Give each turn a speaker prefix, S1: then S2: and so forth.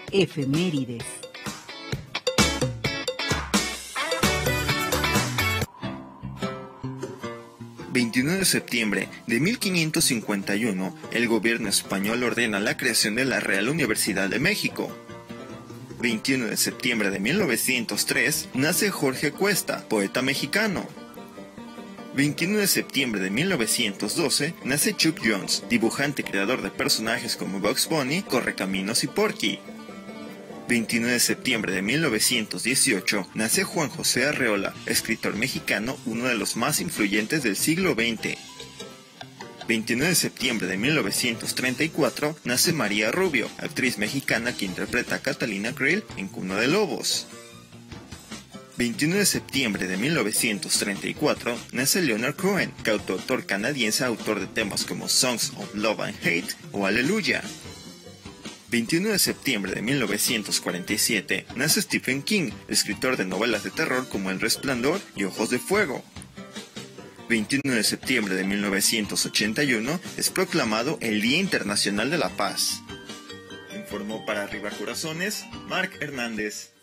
S1: Efemérides.
S2: ...21 de septiembre de 1551... el gobierno español ordena la creación de la Real Universidad de México. 21 de septiembre de 1903... nace Jorge Cuesta, poeta mexicano. 21 de septiembre de 1912... nace Chuck Jones, dibujante y creador de personajes como Bugs Bunny, Correcaminos y Porky. 21 de septiembre de 1918 nace Juan José Arreola, escritor mexicano, uno de los más influyentes del siglo XX. 21 de septiembre de 1934 nace María Rubio, actriz mexicana que interpreta a Catalina Krill en Cuna de Lobos. 21 de septiembre de 1934 nace Leonard Cohen, cantautor canadiense, autor de temas como Songs of Love and Hate o Aleluya. 21 de septiembre de 1947 nace Stephen King, escritor de novelas de terror como El Resplandor y Ojos de Fuego. 21 de septiembre de 1981 es proclamado el Día Internacional de la Paz. Informó para Arriba Corazones, Marc Hernández.